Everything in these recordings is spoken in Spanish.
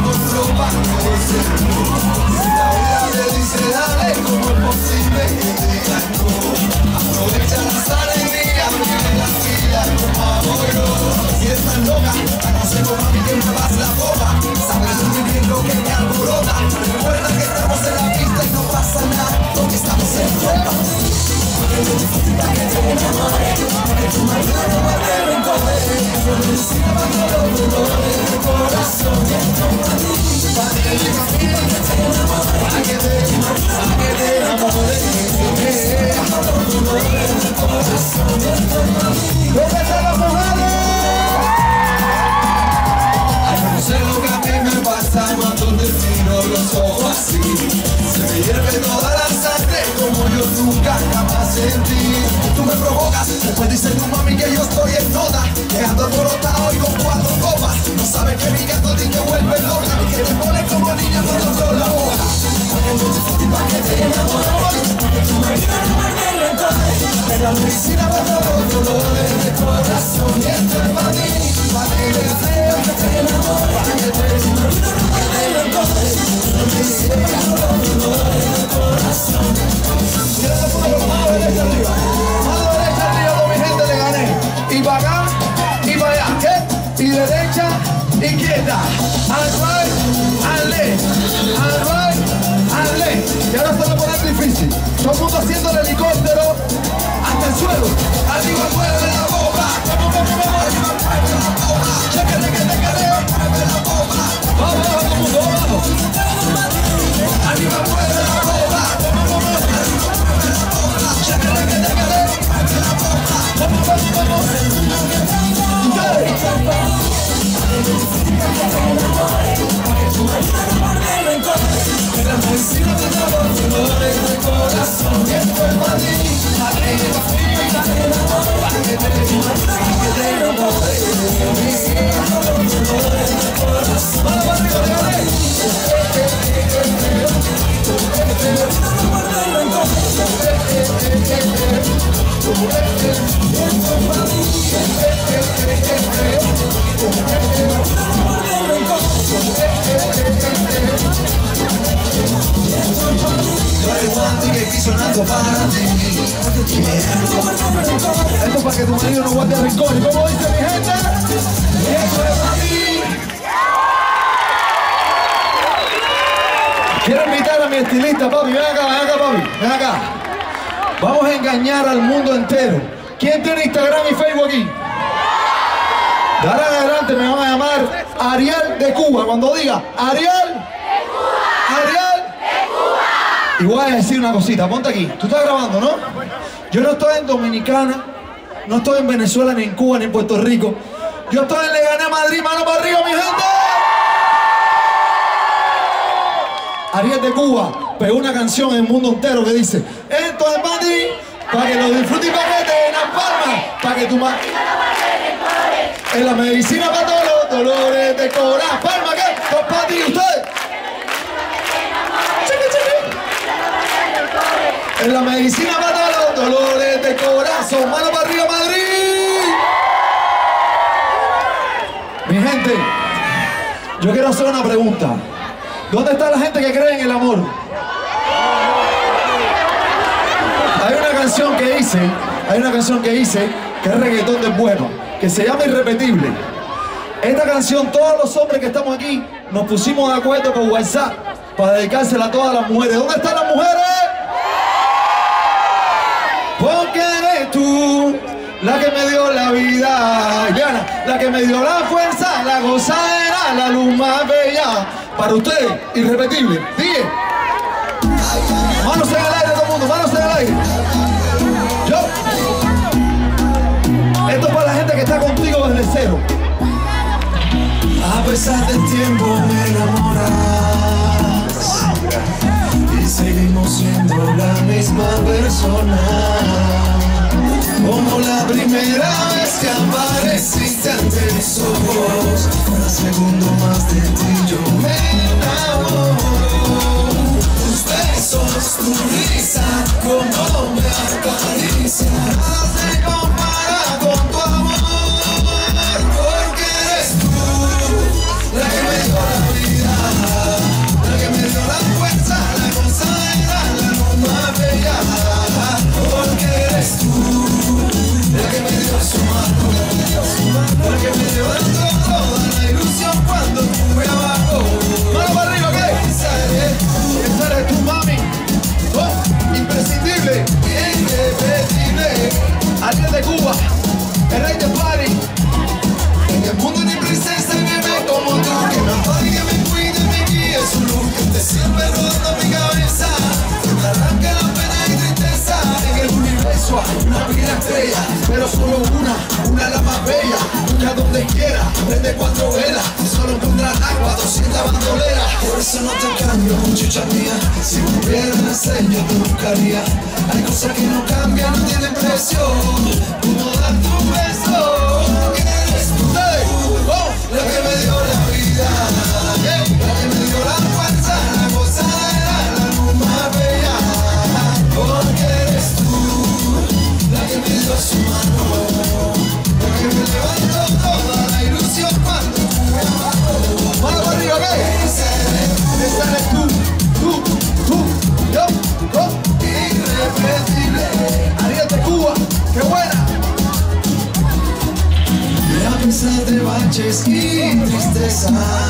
con ropa que dice si la vida te dice dale, ¿cómo es posible que digas no? Aprovecha las alegrías, vive la vida como hago yo. Si estás loca, aconsejo mami que muevas la boca. Sabes muy bien lo que me alborota. Recuerda que estamos en la pista y no pasa nada, porque estamos en Europa. Que te enamores, que tu marido no va a ver en correr. Medicina para todos los dolores de corazón. Para que te enamores, para que te enamores. Para los dolores de corazón. ¿Dónde están las mujeres? Ay, no sé lo que a mí me pasa cuando te miro los ojos así. Se me hierve toda la sangre como yo nunca jamás sentí. Tú me provocas, después dices tu mami que yo estoy en nota. Quedando alborotado y con 4 copas. No sabes que mi gato a ti te vuelve loca y que te pone como niña cuando abro la boca. Pa' que te enamores, que tu marido no me quiere entonces. En la medicina para todos los dolores de corazón. Y esto es para ti, para que te enamores, que te enamores. Pa' que te marido no me quiere entonces. En la medicina para todos los dolores de corazón. Mira ese punto con mano derecha arriba. Mano derecha arriba, con mi gente le gané. Y para acá, y para allá, ¿qué? Y derecha, izquierda. Al right, al left, al right, al left. Y ahora se va a poner difícil. Todo el mundo haciendo el helicóptero hasta el suelo. Arriba mueve la boca. Arriba mueve la boca. Chéquete que te quedé. Mueve la boca. Vamos, todo el mundo, vamos. Arriba mueve la boca. Arriba mueve la boca. Chéquete que te quedé. Mueve la boca. Vamos, vamos, vamos. En la medicina de los dolores de corazón. Y esto es para ti, para que te enamores, para que te enamores. En la medicina de los dolores de corazón. Vamos arriba, dígale. Sonando para ti. Esto es para que tu marido no guarde rencor. ¿Cómo dice mi gente? Esto es para ti. Quiero invitar a mi estilista, papi. Ven acá, papi. Ven acá. Vamos a engañar al mundo entero. ¿Quién tiene Instagram y Facebook aquí? De ahora en adelante me van a llamar Ariel de Cuba. Cuando diga Ariel de Cuba. Ariel. Y voy a decir una cosita, ponte aquí. Tú estás grabando, ¿no? Yo no estoy en Dominicana, no estoy en Venezuela, ni en Cuba, ni en Puerto Rico. Yo estoy en Le Gané a Madrid, mano para arriba, mi gente. Ariel de Cuba pegó una canción en el mundo entero que dice: esto es para ti, para que lo disfrutes y para que te den las palmas, para que tu madre en la medicina para todos los dolores de corazón. Palma, ¿qué? Esto es para ti, ustedes. En la medicina para todos los dolores de corazón. Mano para arriba, Madrid. Mi gente, yo quiero hacer una pregunta. ¿Dónde está la gente que cree en el amor? Hay una canción que hice, que es reggaetón del bueno, que se llama Irrepetible. Esta canción, todos los hombres que estamos aquí nos pusimos de acuerdo por WhatsApp para dedicársela a todas las mujeres. ¿Dónde están las mujeres? Porque eres tú la que me dio la vida, Diana, la que me dio la fuerza, la gozadera, la luz más bella. Para ustedes, irrepetible. Dije. Manos en el aire, todo el mundo, manos en el aire. Yo. Esto es para la gente que está contigo desde cero. A pesar del tiempo me enamoras y seguimos siendo la misma persona. Como la primera vez que apareciste ante mis ojos, cada segundo más de ti yo me enamoro. Tus besos, tu risa, como me acaricia, se compara con tu amor, porque eres tú la que me dio la vida. la bandolera. Por eso no te cambio, muchacha mía. Si pudiera nacer yo te buscaría. Hay cosas que no cambian, no tienen precio. Como dar tu beso. Que eres tú, la que me dio la vida, la que me dio la fuerza, la gozadera, la luz más bella. Porque eres tú, la que me dio su mano, la que me levantó toda la ilusión cuando me abajo. Mano para arriba, ¿qué? Esa eres tú, yo, irrepetible. Ariel de Cuba, qué buena. A pesar de baches y tristeza,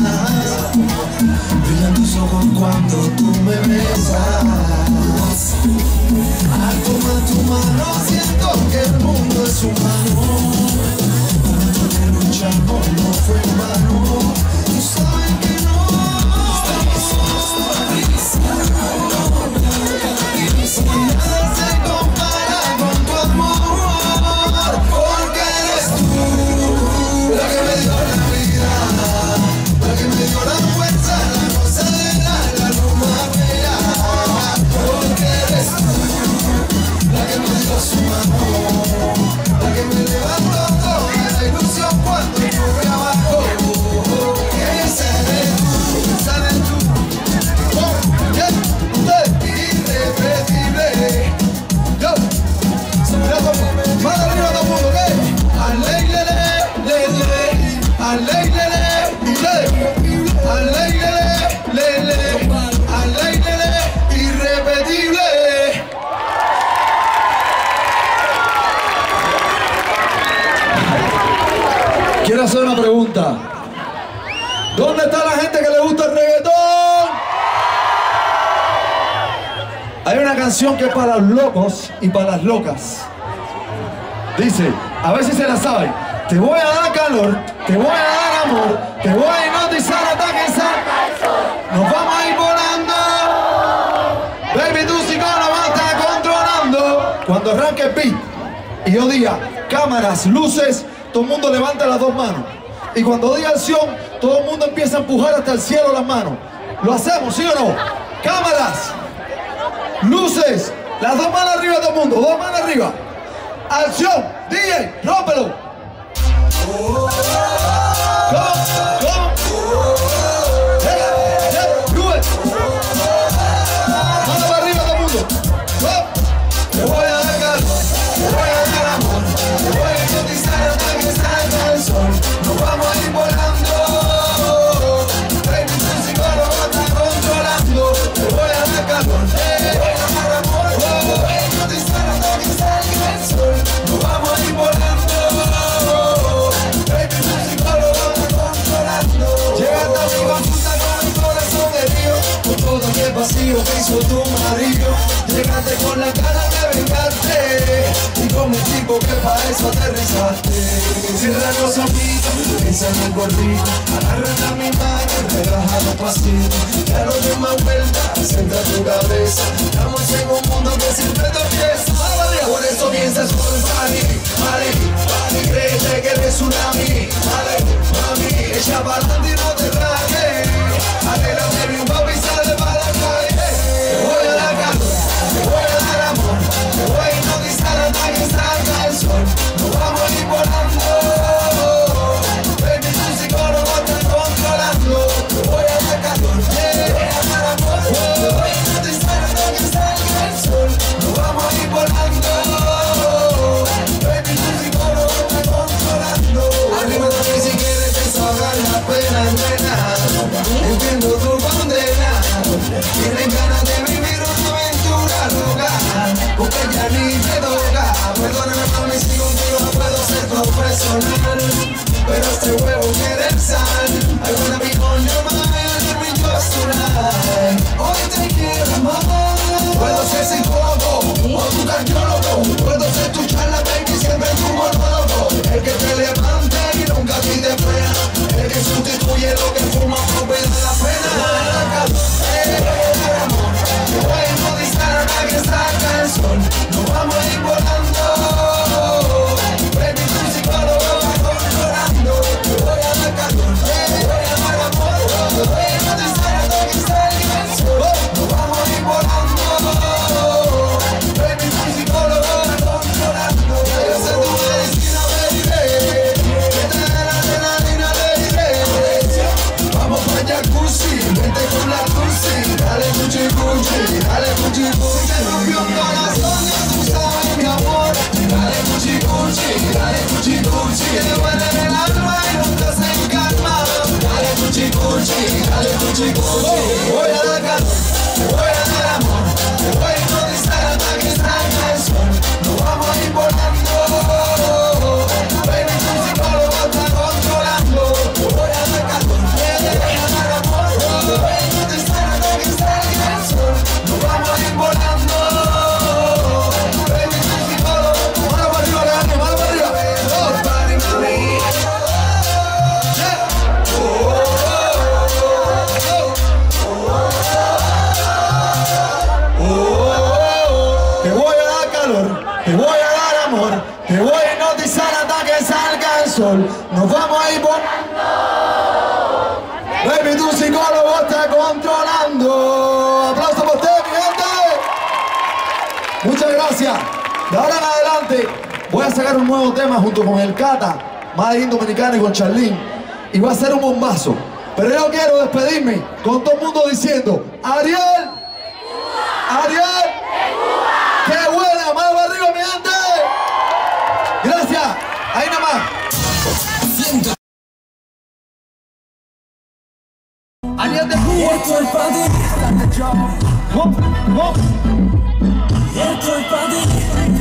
brillan tus ojos cuando tú me besas. Al tomar tu mano siento que el mundo es humano. Tanto que luchamos no fue en vano. Tú sabes que no. Nada se compara con tu amor, porque eres tú la que me dio la vida, la que me dio la fuerza, la gozadera, la luz más bella. Porque eres tú la que me dio su mano, la que me levantó toda la ilusión cuando estuve abajo. Esa eres tú, irrepetible. Yo, mano arriba todo el mundo, ¿qué? Irrepetible. Quiero hacer una pregunta. ¿Dónde está la gente que le gusta el reggaetón? Hay una canción que es para los locos y para las locas. Dice, a ver si se la saben. Te voy a dar calor, te voy a dar amor, te voy a hipnotizar hasta que salga el sol. Nos vamos a ir volando. Baby, tu psicólogo va a estar controlando. Cuando arranque el beat y yo diga cámaras, luces, todo el mundo levanta las dos manos. Y cuando diga acción, todo el mundo empieza a empujar hasta el cielo las manos. ¿Lo hacemos, sí o no? Cámaras, luces, las dos manos arriba todo el mundo, dos manos arriba. Acción, DJ, rómpelo. Go, do it. Mano para arriba todo el mundo. Te voy a dar calor, te voy a dar amor, te voy a hipnotizar hasta que salga el sol. Nos vamos a ir volando. Baby, tu psicólogo está controlando. Te voy a dar calor, te voy a dar amor, te voy a hipnotizar hasta que salga el sol. Nos vamos a ir volando. Baby, tu psicólogo está controlando. Llegaste a mi batuta con mi corazón herido, con todo aquel vacío que hizo tu marido. Llegaste con la cara de vengarte y con el tipo que para eso aterrizaste. Cierra los ojitos, piensa en el gordito, agarra mi mano, relájalo pasito. Ya no des más vueltas, centra tu cabeza. Estamos en un mundo que siempre te empieza. Por eso piensas por mami, mami, mami, créete que eres tsunami. Mami, echa para adelante y no te rajes. Arréglate bien, papi, sale para la calle. Te voy a dar calor, te voy a dar amor, te voy a hipnotizar hasta que salga el sol. Nos vamos a ir volando. Baby, tu psicólogo está controlando. Te voy a dar calor, te voy a dar amor, te voy a hipnotizar hasta que salga el sol. Nos vamos a ir volando. Baby, tu psicólogo está controlando. Arriba también si quieres desahogar la pena, nena. vente con la Lucy, dale cuchi cuchi, dale cuchi cuchi. Me rompió un corazón, ya tú sabes mi amor. Dale cuchi cuchi, dale cuchi cuchi. Que te duele en el alma y no te hacen calma. Dale cuchi cuchi, dale cuchi cuchi. Voy a dar calor, te voy a dar amor. Te voy a hipnotizar hasta que salga el sol. Nos vamos a ir volando. Baby, tu psicólogo está controlando. Te voy a dar calor, te voy a dar amor. Te voy a hipnotizar hasta que salga el sol. Nos vamos a ir volando. Baby, tu psicólogo. Mano para arriba, Leandro, mano para arriba. Everybody, mami. Te voy a dar calor, te voy a dar amor, te voy a hipnotizar hasta que salga el sol. Nos vamos a ir volando. Baby, tu psicólogo está controlando. Aplauso por usted, mi gente. Muchas gracias. De ahora en adelante voy a sacar un nuevo tema junto con el Cata, Medellín Dominicana y con Charlín. Y va a ser un bombazo. Pero yo quiero despedirme con todo el mundo diciendo: Ariel, Ariel, ¡qué buena! ¡Mano para arriba, mi gente! Gracias. Ahí nada más. Ariel de Cuba. Esto es para ti. Esto es para ti.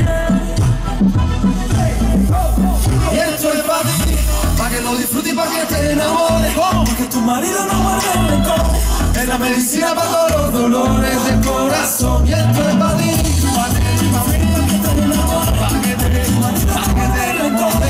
Esto es para ti, para que lo disfrutes y para que te enamores. Que tu marido no guarde el rencor. Es la medicina para todos los dolores del corazón. Y esto es para ti, para que tu familia te enamores. para que te enamores.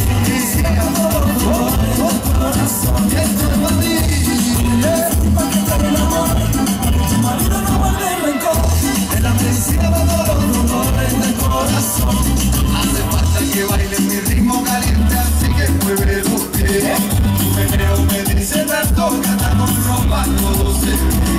Y esto es para ti, Para que te enamores. Que tu marido no guarde el rencor. es la medicina para todos los dolores del corazón. Hace falta que baile mi ritmo caliente, así que mueve los pies. Tu meneo me dice tanto, canta con ropa, todo se ve.